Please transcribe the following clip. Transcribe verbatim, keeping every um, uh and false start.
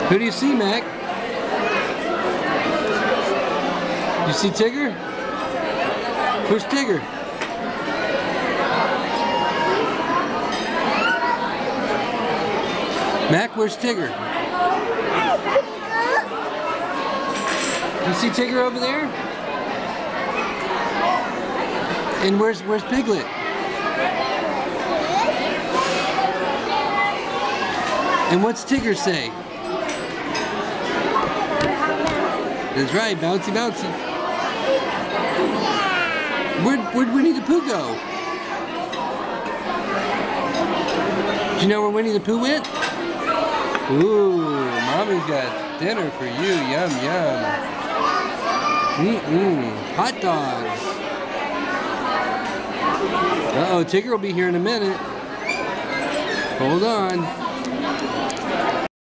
Who do you see, Mac? You see Tigger? Where's Tigger? Mac, where's Tigger? You see Tigger over there? And where's where's Piglet? And what's Tigger say? That's right, bouncy bouncy. Where'd, where'd Winnie the Pooh go? Do you know where Winnie the Pooh went? Ooh, Mommy's got dinner for you. Yum, yum. Mm-mm. Hot dogs. Uh-oh, Tigger will be here in a minute. Hold on.